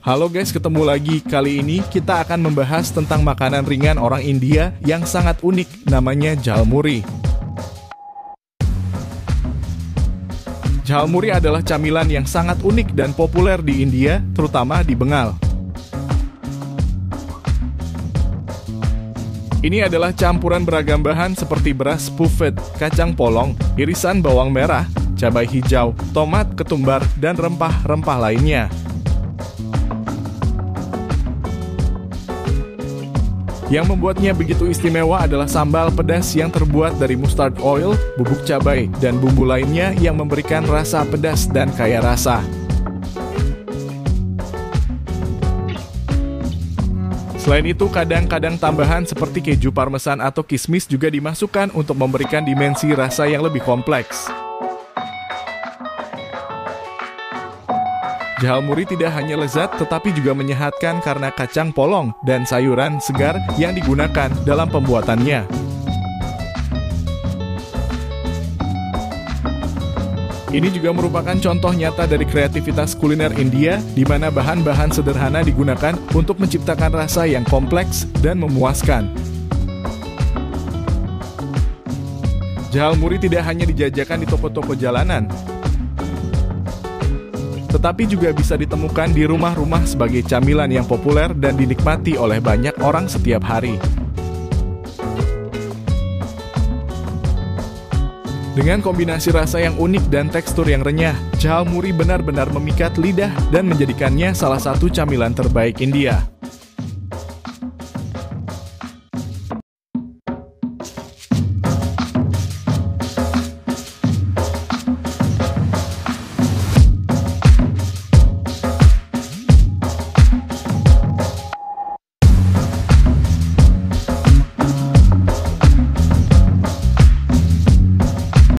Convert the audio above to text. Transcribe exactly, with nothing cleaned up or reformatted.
Halo guys, ketemu lagi. Kali ini kita akan membahas tentang makanan ringan orang India yang sangat unik, namanya jhalmuri. Jhalmuri adalah camilan yang sangat unik dan populer di India, terutama di Bengal. Ini adalah campuran beragam bahan seperti beras puffed, kacang polong, irisan bawang merah, cabai hijau, tomat, ketumbar, dan rempah-rempah lainnya. Yang membuatnya begitu istimewa adalah sambal pedas yang terbuat dari mustard oil, bubuk cabai, dan bumbu lainnya yang memberikan rasa pedas dan kaya rasa. Selain itu, kadang-kadang tambahan seperti keju parmesan atau kismis juga dimasukkan untuk memberikan dimensi rasa yang lebih kompleks. Jhalmuri tidak hanya lezat, tetapi juga menyehatkan karena kacang polong dan sayuran segar yang digunakan dalam pembuatannya. Ini juga merupakan contoh nyata dari kreativitas kuliner India, di mana bahan-bahan sederhana digunakan untuk menciptakan rasa yang kompleks dan memuaskan. Jhalmuri tidak hanya dijajakan di toko-toko jalanan, tetapi juga bisa ditemukan di rumah-rumah sebagai camilan yang populer dan dinikmati oleh banyak orang setiap hari. Dengan kombinasi rasa yang unik dan tekstur yang renyah, jhalmuri benar-benar memikat lidah dan menjadikannya salah satu camilan terbaik India.